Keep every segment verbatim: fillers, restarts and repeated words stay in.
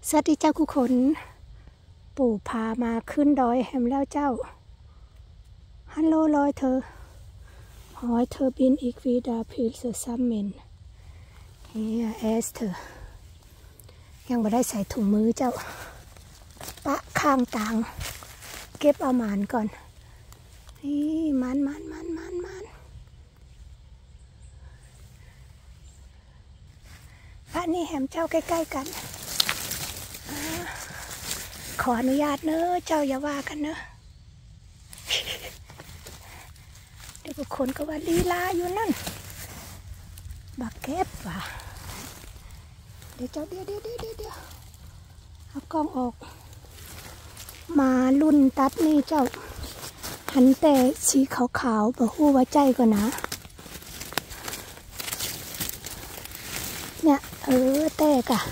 สวัสดีเจ้าทุกคนปู่พามาขึ้นดอยแฮมแล้วเจ้าฮัลโหลลอยเธอหอยเธอบินอีกวีดาพิลเซซัมเมนเฮียเอสเธอยังไม่ได้ใส่ถุงมือเจ้าปะข้างต่างเก็บเอาหมานก่อนนี่มันมันมันมันมันปะนี่แฮมเจ้าใกล้ๆกันขออนุญาตเนอะเจ้าอย่าว่ากันเนอะเดี๋ยวบุคคลก็ว่าลีลาอยู่นั่นบักเก็บว่ะเดี๋ยวเจ้าเดี๋ยวเดี๋ยวเดี๋ยวเดี๋ยวเอากล้องออกมารุ่นตัดนี่เจ้าหันแต่สีขาวๆบ่ฮู้ว่าใจก่อนนะเนี่ยเออแต่กะ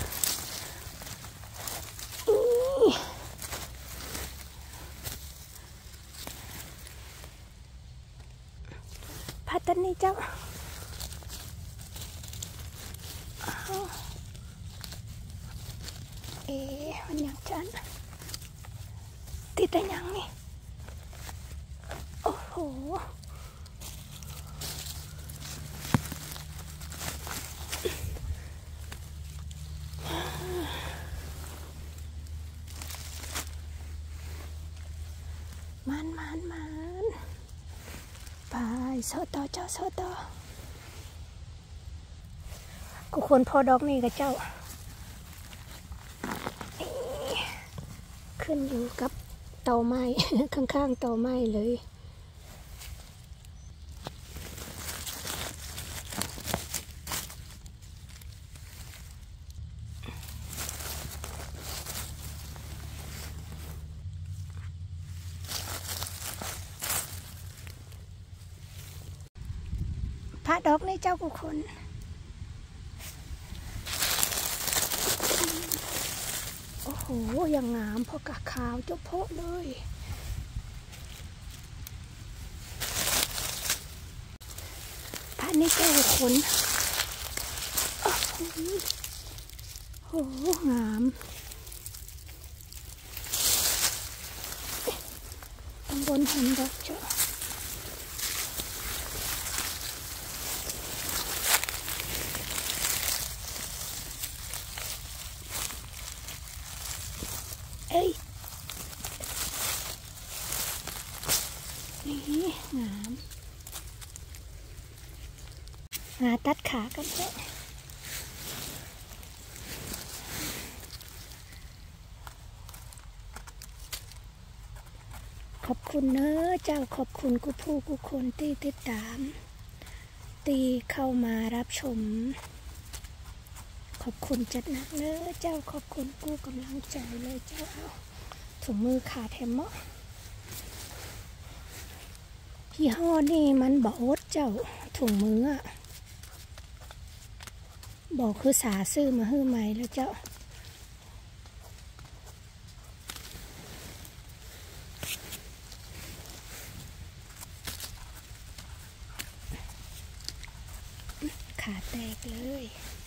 พัดตันนี่เจ้าเอ๊ะมันยังจันติดได้ยังนี่โอ้โหมันมันมันไปโซต่อเจ้าโซต่อกูควรพอดอกนี่กับเจ้าขึ้นอยู่กับเตาไม้ ข้างๆเตาไม้เลยพระดอกนี่เจ้ากุคนโอ้โหยังงามพอกะขาวเจ้าโพะเลยพระนี่เจ้ากุคนโอ้โหงามตำบลหันดอกเจ้าเอ้ยนี่งามงาตัดขากันเจ้าขอบคุณเนอะเจ้าขอบคุณกูผู้กูคนที่ติดตามตีเข้ามารับชมขอบคุณจัดหนักเนอะเจ้าขอบคุณกูกำลังใจเลยเจ้าเอาถุงมือขาแถมเมาะยี่ห้อนี่มันบอกอดเจ้าถุงมืออะบอกคือสาซื้อมาฮื้อใหม่แล้วเจ้าขาแตกเลย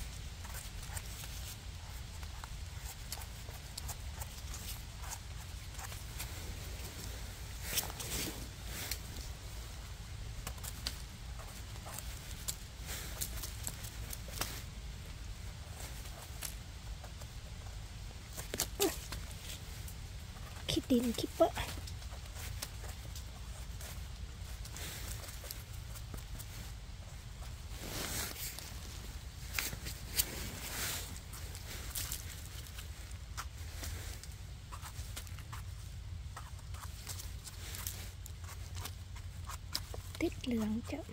คิดดินคิดเปะติดเหลืองเจ้า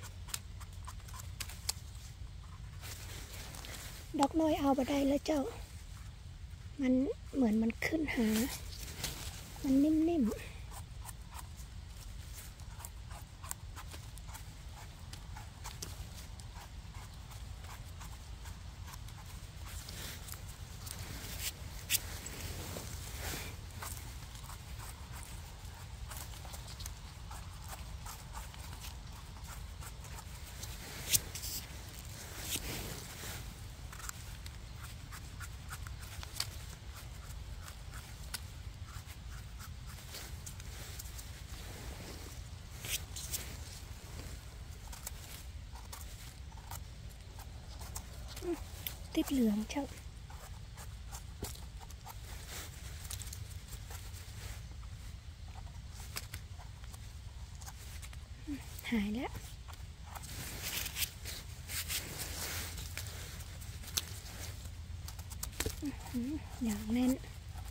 ดอกน้อยเอาไปได้แล้วเจ้ามันเหมือนมันขึ้นหามันนิ่มๆติดเหลืองเจ้าหายแล้วอย่างแน่น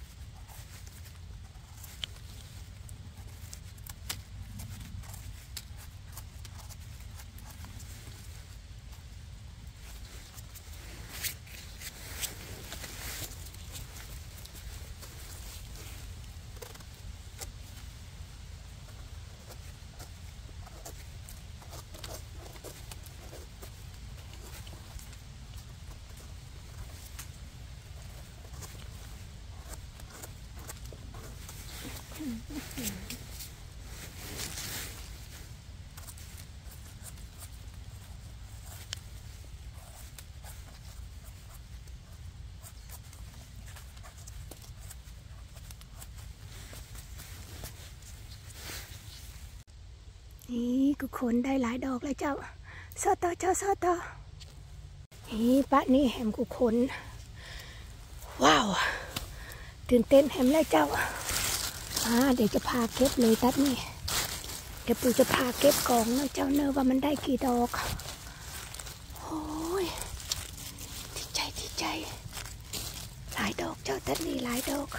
นี่กูขนได้หลายดอกเลยเจ้าซอต่อเจ้าซอต่อนี่ปะนี่แหมกูขนว้าวตื่นเต้นแหมเลยเจ้าอ่าเดี๋ยวจะพาเก็บเลยตัดนี่เดี๋ยวปูจะพาเก็บกองนะเจ้าเนอว่ามันได้กี่ดอกโอ้ยดีใจดีใจหลายดอกเจ้าตัดนี่หลายดอก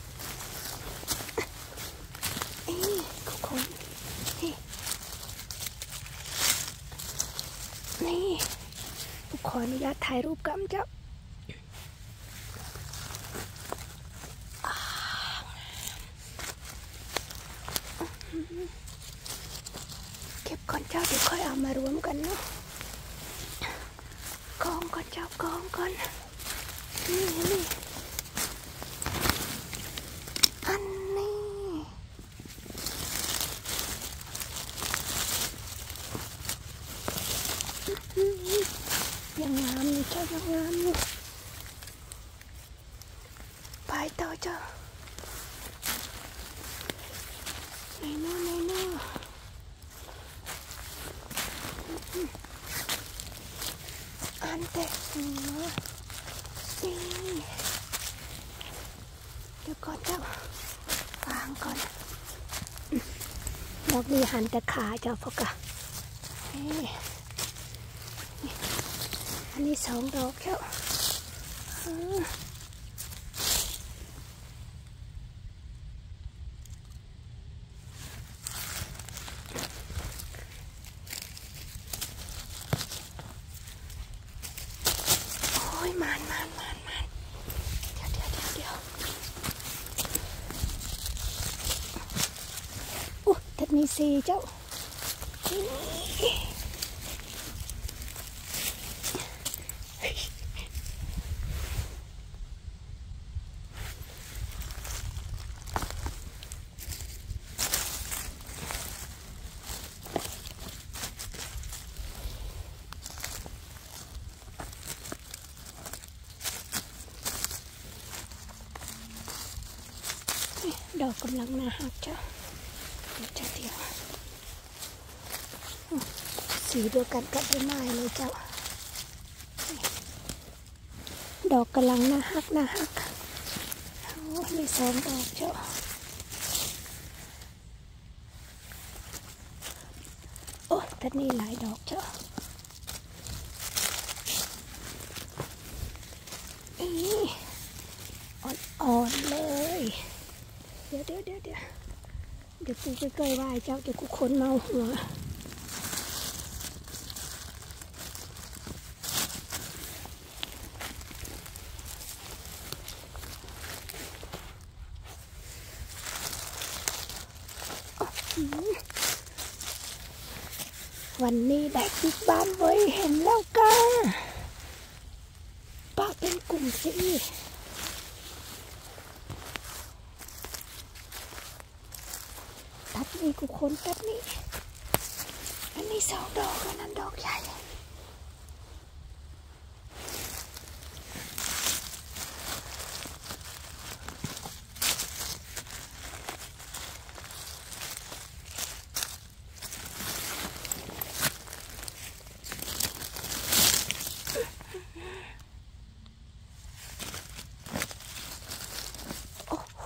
นี่กูขนนี่นี่กูขออนุญาตถ่ายรูปกับเจ้าเก็บก่อนเจ้าเดี๋ยวค่อยเอามารวมกันเนาะกองก่อนเจ้ากองก่อนนี่นี่อันนี้ยังงามอยู่เจ้ายังงามอยู่ไปต่อเจ้าไหนเนาะไหนเนาะอันแตกหัวนี่เดี๋ยวก่อนเจ้าวางก่อนดอกนี้หันแต่ขาเจ้าพวกกะนี่อันนี้สองดอกเจ้ามานมานมานมานเดี๋ยวเดี๋ยวเดี๋ยวเดี๋ยวอุ๊ยทัดมีสีเจ้าดอกกำลังน่าหักเจ้าเดี๋ยวจะเดียวสีเดียวกันกับใบไม้เลยเจ้าดอกกำลังน่าหักน่าหักโอ้มีสองดอกเจ้าโอ้ท่านนี่หลายดอกเจ้านี่อ่อนๆเลยเดี๋ยวเดี๋ยวเดี๋ยวเดี๋ยวเดี๋ยวกูไปเกยไหวเจ้าเดี๋ยวกูขนเมาหัววันนี้ได้บิ๊กบ้านไว้เห็นแล้วก้าป้าเป็นกลุ่มสิตัดนี่กูคนตัดนี่อันนี้สองดอกอันนั้นดอกใหญ่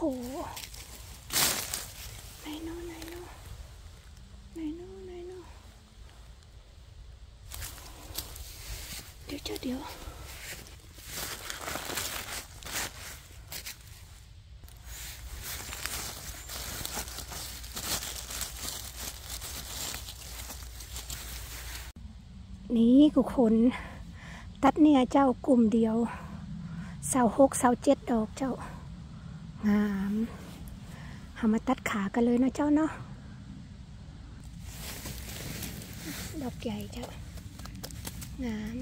ไหนโน่ไหนโน่ไหนโน่ไหนโน่เดี๋ยวจะเดี๋ยวนี่กูขนตัดเนี่ยเจ้ากลุ่มเดียวเสาหกเสาเจ็ดดอกเจ้างามหามาตัดขากันเลยนะเจ้าเนาะดอกใหญ่เจ้างาม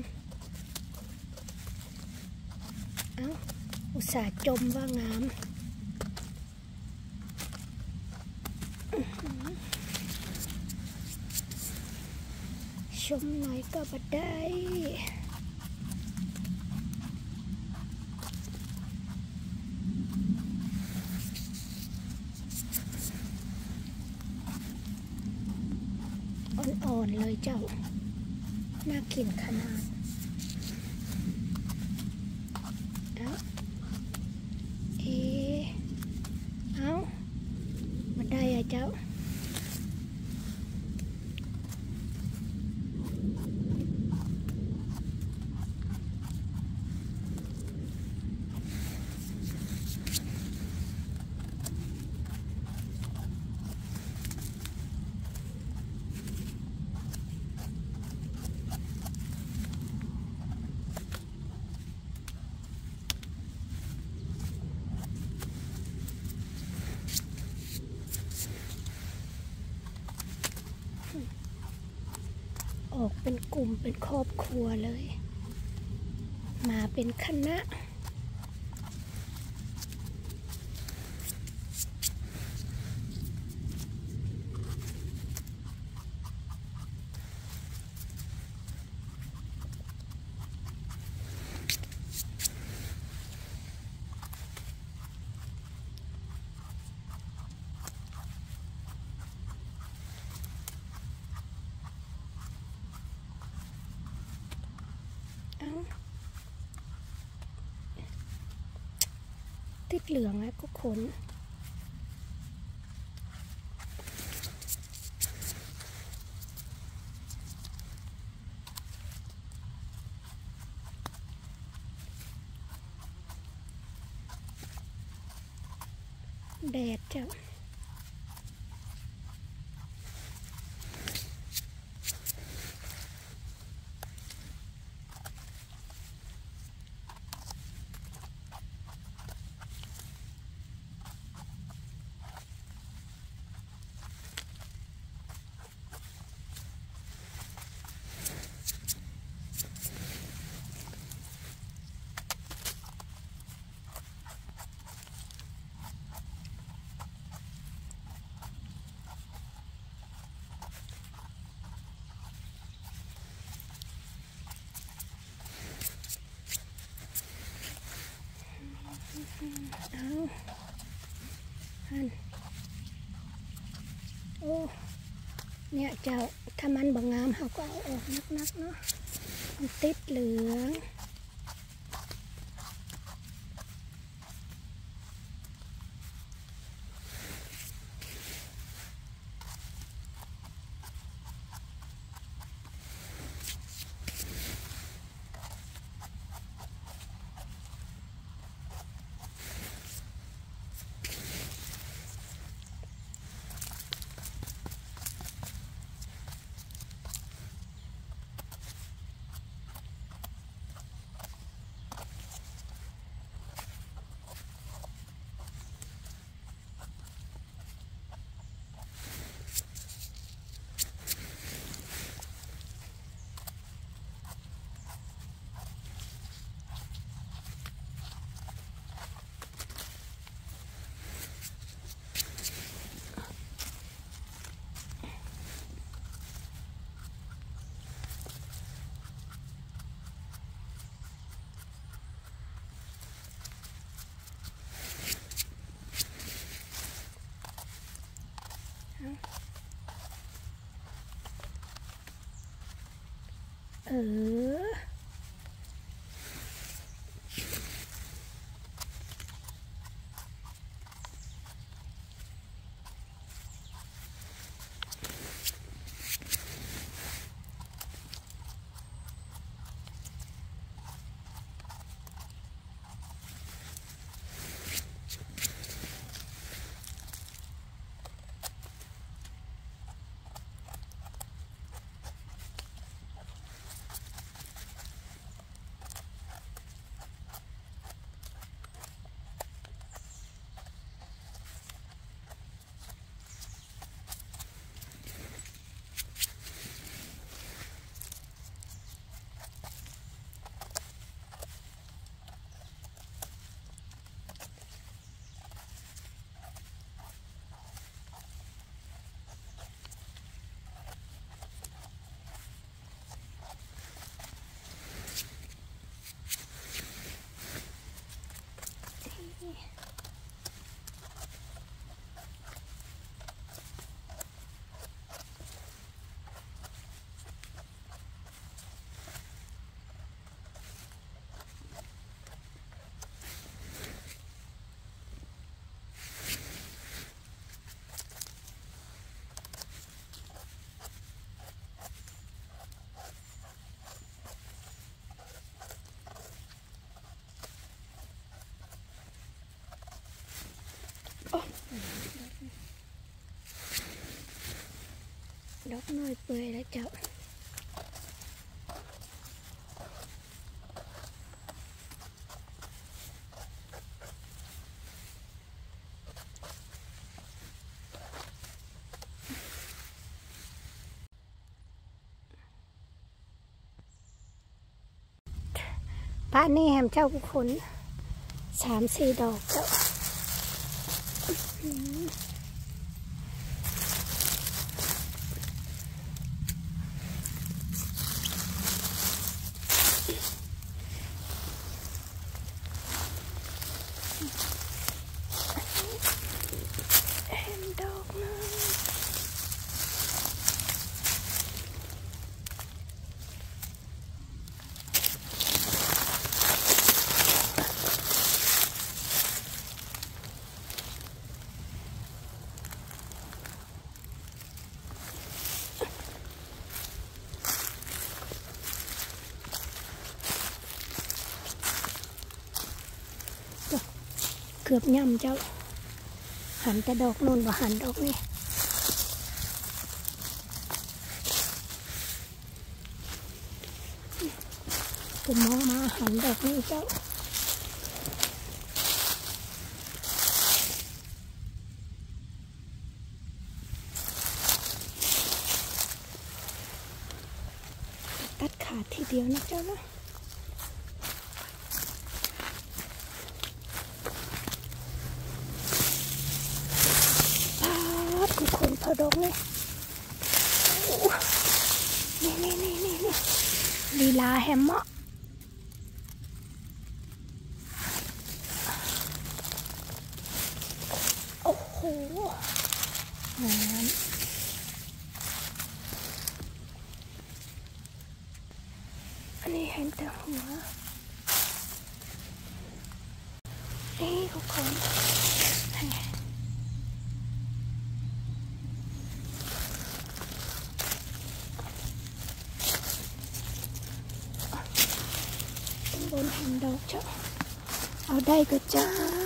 เอ้าอุตส่าห์จมว่างามชมหน่อยก็บ่ได้อ่อนๆเลยเจ้าน่ากินขนาดเอ้าเอ๊ะเอ้าบ่ได้อะเจ้าออกเป็นกลุ่มเป็นครอบครัวเลยมาเป็นคณะติดเหลืองแล้วก็ขนแดดเจ้าเอาอันโอ้เนี่ยเจ้าถ้ามันบางงามเขาก็เอาออกนักๆเนาะมันติดเหลืองเออดอกน้อยเปื่อยแล้วเจ้าพระนี่แหมเจ้ากุคนสามสี่ดอกเจ้าเกือบย่ำเจ้าหันแต่ดอกนู่นว่าหันดอกนี่ผมมองมาหันดอกนี่เจ้าตัดขาดทีเดียวนะเจ้านะทุกคนพอดอกนี่นี่นี่นี่นี่นี่ลีลาแฮมเมาะโอ้โหงามอันนี้เห็นแต่หัวนี่ทุกคนบนแห่งดอกเจ้าเอาได้ก็จ้า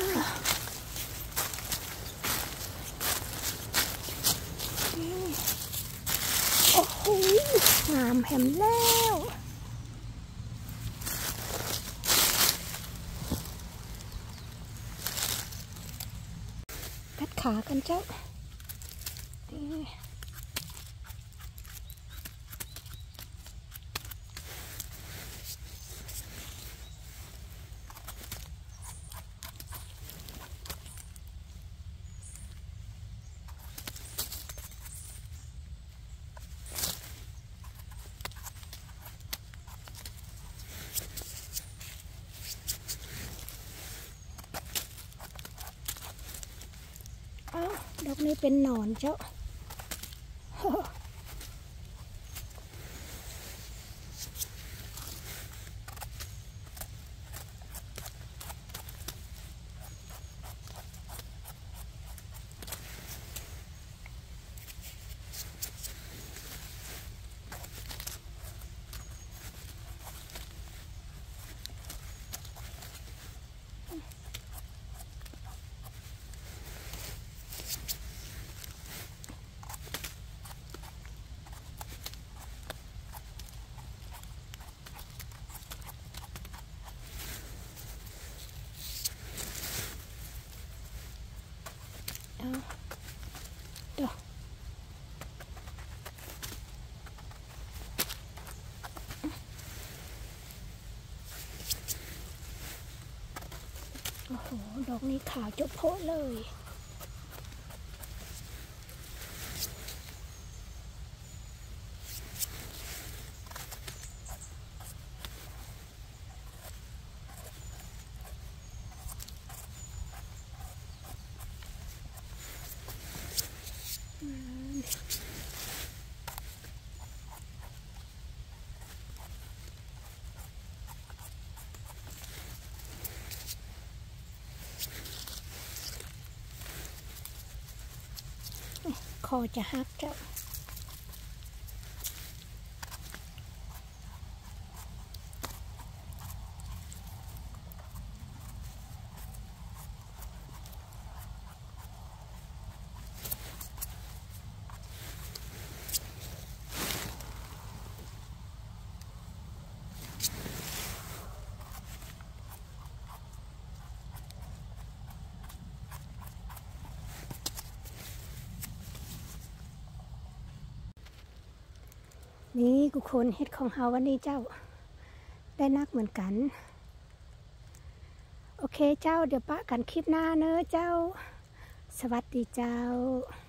โอ้โหงามแหมแล้วกัดขากันเจ้าดอกนี้เป็นหนอนเจ้าเดี๋ยวโอ้โหดอกนี้ขาวจุ๊บโพะเลยคอจะหักเจ้านี่กุคนเฮ็ดของเฮาวันนี้เจ้าได้นักเหมือนกันโอเคเจ้าเดี๋ยวปะกันคลิปหน้าเนอะเจ้าสวัสดีเจ้า